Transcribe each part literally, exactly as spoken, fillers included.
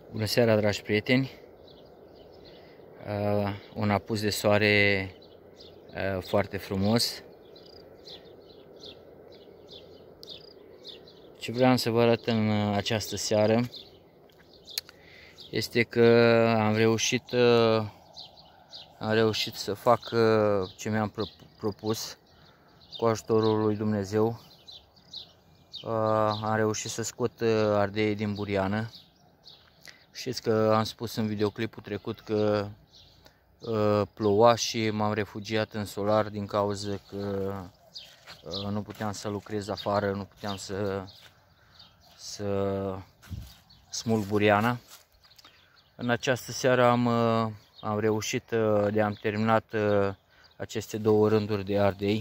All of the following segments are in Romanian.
Bună seara, dragi prieteni! Un apus de soare foarte frumos. Ce vreau să vă arăt în această seară este că am reușit, am reușit să fac ce mi-am propus cu ajutorul lui Dumnezeu. Am reușit să scot ardeii din buriană. Știți că am spus în videoclipul trecut că uh, ploua și m-am refugiat în solar din cauza că uh, nu puteam să lucrez afară, nu puteam să, să smulg buriana. În această seară am, uh, am reușit uh, de am terminat uh, aceste două rânduri de ardei.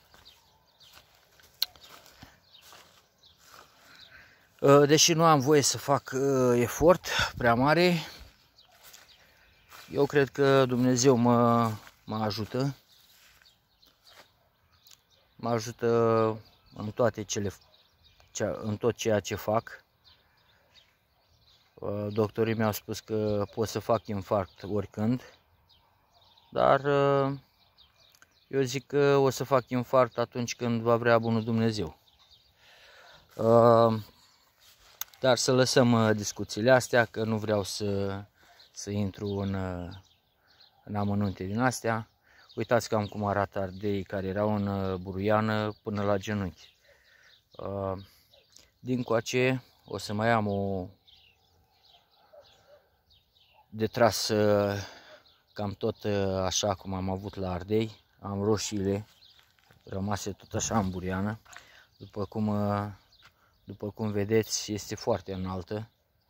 Deși nu am voie să fac efort prea mare, eu cred că Dumnezeu mă, mă ajută. Mă ajută în, toate cele, în tot ceea ce fac. Doctorii mi-au spus că pot să fac infarct oricând, dar eu zic că o să fac infarct atunci când va vrea bunul Dumnezeu. Dar să lăsăm discuțiile astea, că nu vreau să, să intru în, în amănunte din astea. Uitați cam cum arată ardeii care erau în buruiană până la genunchi. Din coace o să mai am o de tras cam tot așa cum am avut la ardei. Am roșiile rămase tot așa în buriană. După cum După cum vedeți, este foarte înaltă.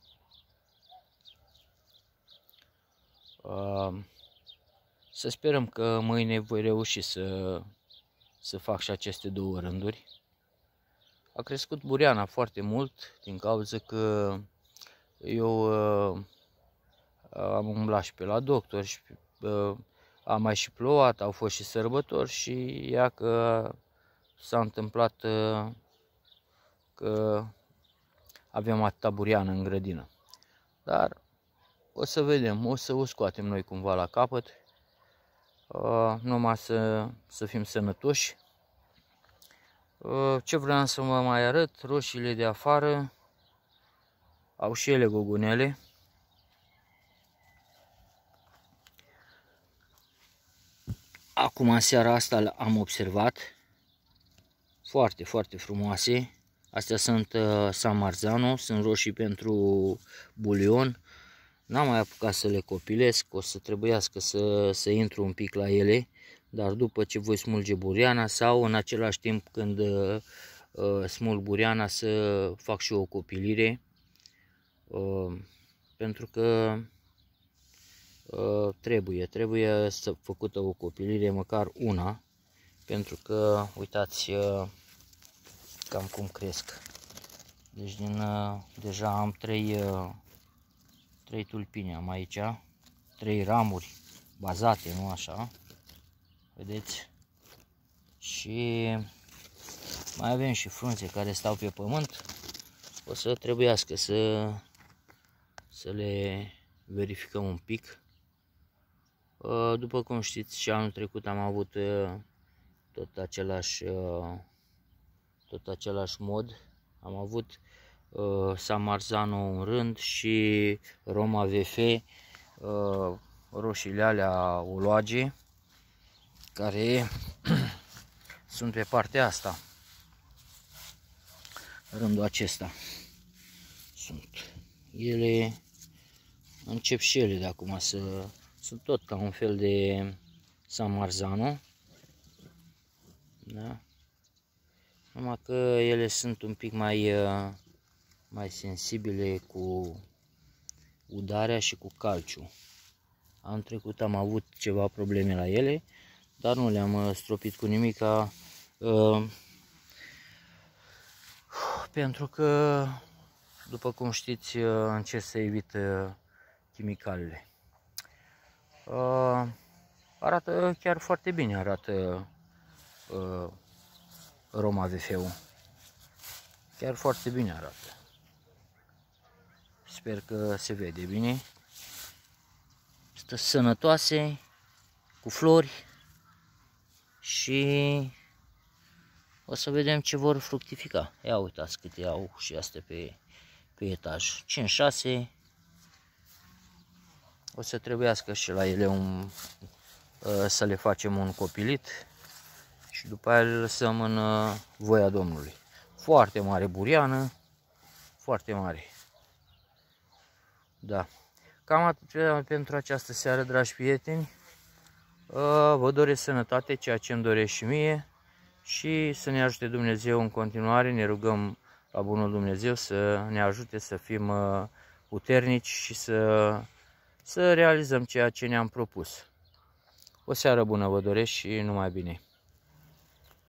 Să sperăm că mâine voi reuși să, să fac și aceste două rânduri. A crescut buriana foarte mult din cauza că eu am umblat și pe la doctor și am mai și plouat, au fost și sărbători și ea că s-a întâmplat că avem atâta buriană în grădină. Dar o să vedem, o să o scoatem noi cumva la capăt, uh, numai să, să fim sănătoși. Uh, ce vreau să vă mai arăt, roșiile de afară au și ele gogonele. Acum, în seara asta am observat, foarte, foarte frumoase. Astea sunt uh, San Marzano, sunt roșii pentru bulion. N-am mai apucat să le copilesc, o să trebuiască să, să intru un pic la ele, dar după ce voi smulge buriana sau în același timp când uh, uh, smulg buriana să fac și o copilire, uh, pentru că uh, trebuie, trebuie să făcută o copilire, măcar una, pentru că, uitați, uh, cam cum cresc. Deci din, uh, deja am trei, uh, trei tulpini am aici, trei ramuri bazate, nu așa, vedeți? Și mai avem și frunze care stau pe pământ, o să trebuiască să, să le verificăm un pic. Uh, după cum știți, și anul trecut am avut uh, tot același uh, tot același mod. Am avut uh, San Marzano în rând și Roma V F, uh, roșiile alea oloage, care sunt pe partea asta. Rândul acesta sunt. Ele încep și ele de acum să sunt tot ca un fel de San Marzano. Da? Numai că ele sunt un pic mai, mai sensibile cu udarea și cu calciu. Anul trecut am avut ceva probleme la ele, dar nu le-am stropit cu nimic, uh, pentru că, după cum știți, încerc să evit uh, chimicalele. Uh, arată chiar foarte bine, arată uh, Roma V F-ul. Chiar foarte bine arată. Sper că se vede bine. Stă sănătoase, cu flori și o să vedem ce vor fructifica. Ia uitați câte au și astea pe, pe etaj. cinci șase. O să trebuiască și la ele un, să le facem un copilit și după aia le lăsăm în voia Domnului. Foarte mare buriană, foarte mare. Da. Cam atât pentru această seară, dragi prieteni. Vă doresc sănătate, ceea ce îmi doresc și mie, și să ne ajute Dumnezeu în continuare. Ne rugăm la bunul Dumnezeu să ne ajute să fim puternici și să, să realizăm ceea ce ne-am propus. O seară bună vă doresc și numai bine!